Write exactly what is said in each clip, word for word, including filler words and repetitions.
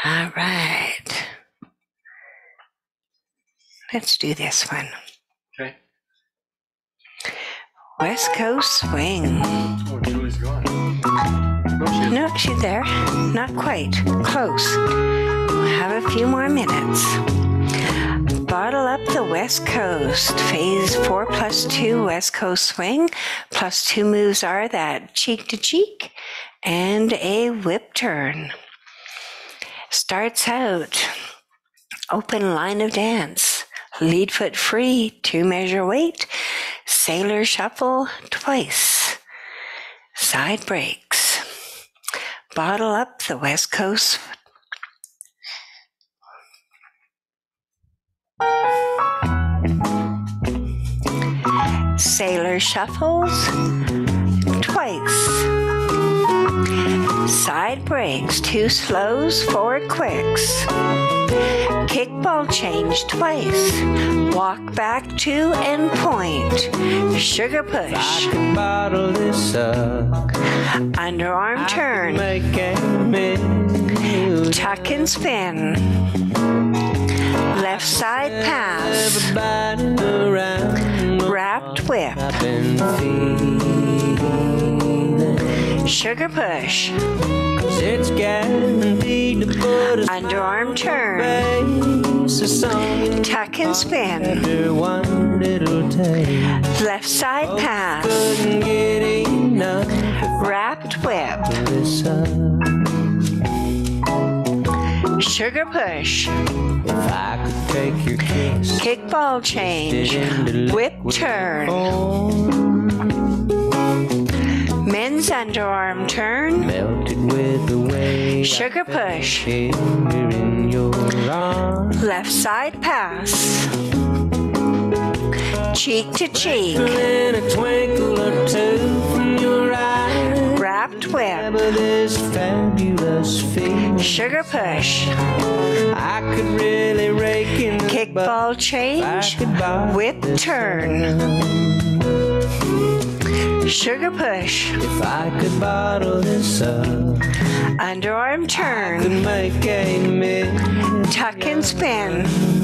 All right. Let's do this one. Okay. West Coast swing. Oh, Julie's gone. No, she's No, she's there. Not quite. Close. We'll have a few more minutes. Bottle up the West Coast. Phase four plus two West Coast swing. Plus two moves are that cheek to cheek and a whip turn. Starts out open line of dance. Lead foot free, two measure weight. Sailor shuffle twice. Side breaks. Bottle up the West Coast. Sailor shuffles twice. Side breaks, two slows, forward quicks. Kickball change twice. Walk back two and point. Sugar push. I could bottle this up. Underarm turn. Make it Tuck and spin. Left side pass. everybody around. Wrapped whip. I've been feeling Sugar push. it's guaranteed to put a Underarm turn. face to something. Tuck and spin. After one little take, Left side pass. couldn't get enough Wrapped whip. of this up. Sugar push. If I could take your kiss, Kickball change. Whip turn. Men's underarm turn. melted with the way Sugar push. finger in your arm. Left side pass. Cheek to cheek. And a twinkle or two from your eye. Wrapped whip. But this fabulous feeling, Sugar push. I could really rake in the Kickball change. Whip turn. Sugar push. If I could bottle this up, Underarm could turn. make a million. Tuck and spin.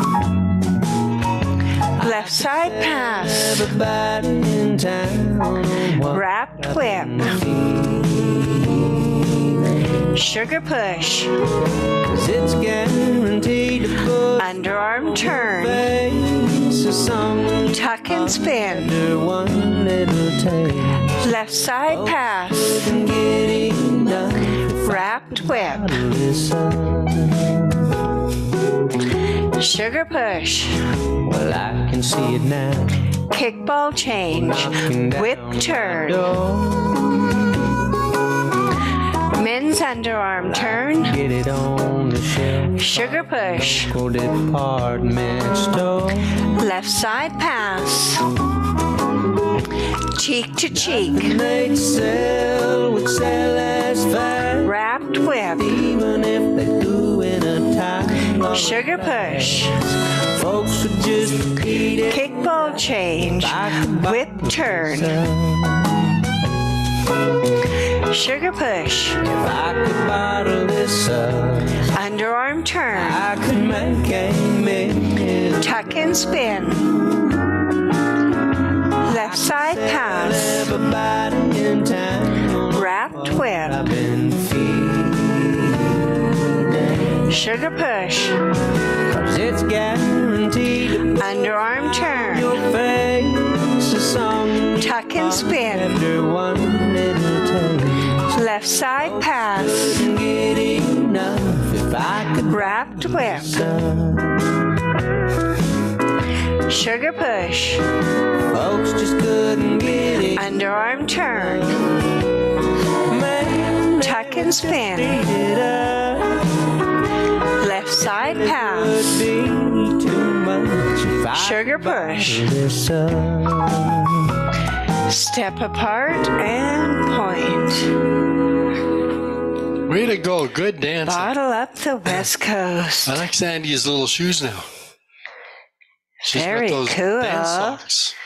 Left side pass. Everybody in town on what Wrapped whip. Sugar push. 'cause it's guaranteed to put Underarm turn. face to someone. Tuck and spin. After one little taste, Left side pass. couldn't get enough Wrapped whip. of this up. Sugar push. Well, I can see it now. Kickball change. Knocking down Whip my turn. door. Men's underarm turn. Get it on the shelf. Sugar push. Local department store. Left side pass. Cheek to cheek. They'd sell, would sell as fast. Wrapped whip. Even if they threw in a tie. Sugar push. Folks would just eat it. Kickball change. Whip turn. Sugar push. If I could bottle this up, Underarm turn. I could make a million. Tuck and spin. Left side pass. Everybody in town. Wrapped whip. I've been feeling. Sugar push. 'Cause it's guaranteed to put Underarm turn. your face to some. Tuck and spin. After one little taste, Left side pass. couldn't get enough if I could Wrapped whip. Sugar push. Folks just couldn't get it. Underarm turn. Man, Tuck and spin. eat it up. Left side pass. Would be too much if I Sugar push. bottled this up. Step apart and point. way to go. Good dancing. Bottle up the West Coast. I like Sandy's little shoes now. She's Very got those cool. dance socks.